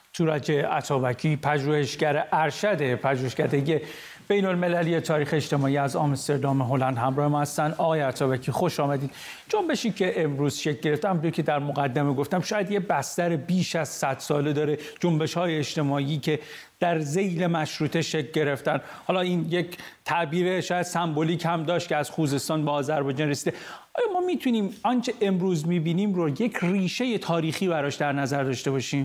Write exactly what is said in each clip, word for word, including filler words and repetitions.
تورج عطابکی پژوهشگر ارشد پژوهشکده بین المللی تاریخ اجتماعی از آمستردام هلند همراه ما هستند. آقای عطابکی خوش آمدید. جنبشی که امروز شکل گرفته، همونطور که در مقدمه گفتم شاید یه بستر بیش از صد ساله داره، جنبش‌های اجتماعی که در ذیل مشروطه شکل گرفتن. حالا این یک تعبیر شاید سمبولیک هم داشت که از خوزستان به آذربایجان رسیده. آیا ما میتونیم آنچه امروز میبینیم رو یک ریشه تاریخی براش در نظر داشته باشیم؟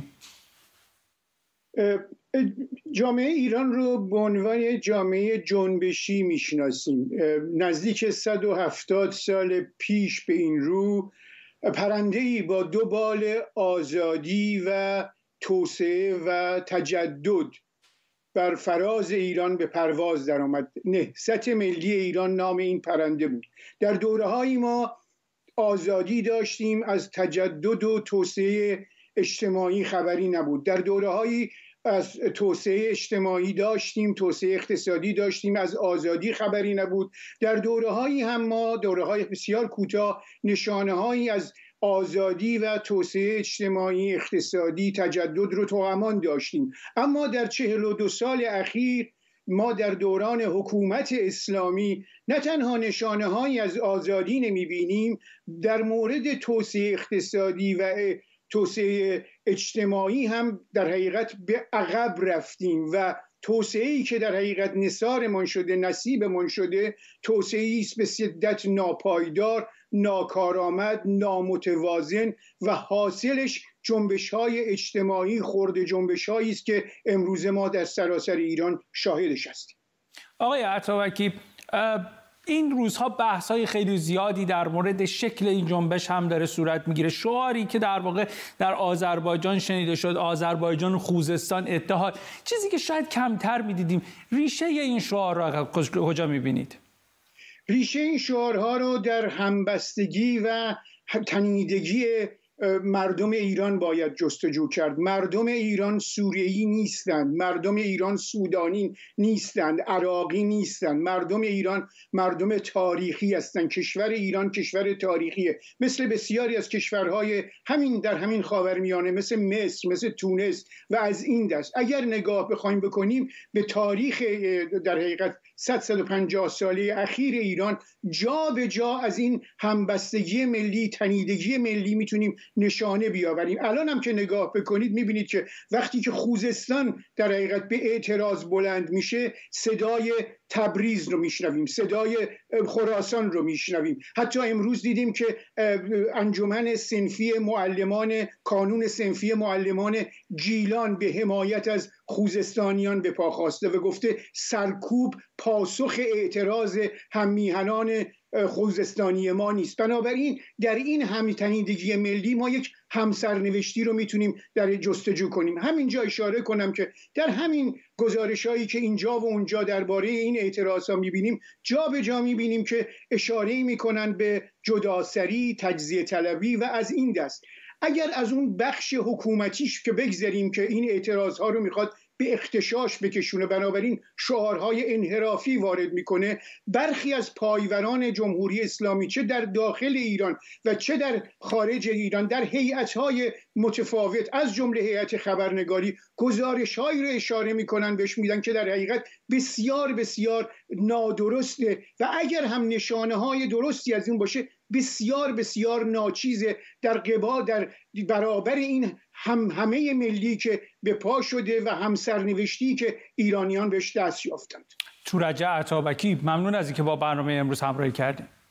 جامعه ایران رو به عنوان جامعه جنبشی میشناسیم. نزدیک صد و هفتاد سال پیش به این رو پرنده‌ای با دو بال آزادی و توسعه و تجدد بر فراز ایران به پرواز درآمد. نهضت ملی ایران نام این پرنده بود. در دوره‌های ما آزادی داشتیم، از تجدد و توسعه اجتماعی خبری نبود. در دوره‌هایی از توسعه اجتماعی داشتیم، توسعه اقتصادی داشتیم، از آزادی خبری نبود. در دوره‌هایی هم ما دوره‌های بسیار کوتاه نشانه‌هایی از آزادی و توسعه اجتماعی، اقتصادی، تجدد رو توامان داشتیم. اما در چهل و دو سال اخیر ما در دوران حکومت اسلامی نه تنها نشانه‌هایی از آزادی نمی‌بینیم، در مورد توسعه اقتصادی و توسعه اجتماعی هم در حقیقت به عقب رفتیم و توسعه‌ای که در حقیقت نثارمان شده، نصیبمان شده، توسعه‌ای است به شدت ناپایدار، ناکارآمد، نامتوازن و حاصلش جنبش‌های اجتماعی، خرد جنبش‌هایی است که امروز ما در سراسر ایران شاهدش هستیم. آقای عطابکی، این روزها بحث‌های خیلی زیادی در مورد شکل این جنبش هم داره صورت میگیره. شعاری که در واقع در آذربایجان شنیده شد، آذربایجان و خوزستان اتحاد، چیزی که شاید کمتر میدیدیم. ریشه این شعار را کجا میبینید؟ ریشه این شعارها رو در همبستگی و تنیدگی مردم ایران باید جستجو کرد. مردم ایران سوریه‌ای نیستند، مردم ایران سودانی نیستند، عراقی نیستند. مردم ایران مردم تاریخی هستند. کشور ایران کشور تاریخیه، مثل بسیاری از کشورهای همین در همین خاورمیانه، مثل مصر، مثل تونس و از این دست. اگر نگاه بخوایم بکنیم به تاریخ در حقیقت صد صد و پنجاه ساله اخیر ایران، جا به جا از این همبستگی ملی، تنیدگی ملی میتونیم نشانه بیاوریم. الان هم که نگاه بکنید میبینید که وقتی که خوزستان در حقیقت به اعتراض بلند میشه، صدای تبریز رو میشنویم، صدای خراسان رو میشنویم. حتی امروز دیدیم که انجمن صنفی معلمان، کانون صنفی معلمان گیلان به حمایت از خوزستانیان به پا خواسته و گفته سرکوب پاسخ اعتراض هممیهنان خوزستانی ما نیست. بنابراین در این همتنیدگی ملی ما یک همسرنوشتی رو میتونیم در جستجو کنیم. همینجا اشاره کنم که در همین گزارش‌هایی که اینجا و اونجا درباره این اعتراض‌ها می‌بینیم، جا به جا می‌بینیم که اشاره‌ای می‌کنن به جداسری، تجزیه طلبی و از این دست. اگر از اون بخش حکومتیش که بگذاریم که این اعتراض‌ها رو می‌خواد به اختشاش بکشونه، بنابراین شعارهای انحرافی وارد میکنه، برخی از پایوران جمهوری اسلامی چه در داخل ایران و چه در خارج ایران در هیئت‌های متفاوت از جمله هیئت خبرنگاری گزارش‌هایی رو اشاره میکنن، بهش میدن که در حقیقت بسیار بسیار نادرسته و اگر هم نشانه‌های درستی از این باشه بسیار بسیار ناچیزه در قبال در برابر این هم همه ملی که به پا شده و هم سرنوشتی که ایرانیان بهش دست یافتند. تورج عطابکی، ممنون از اینکه با برنامه امروز همراهی کردید.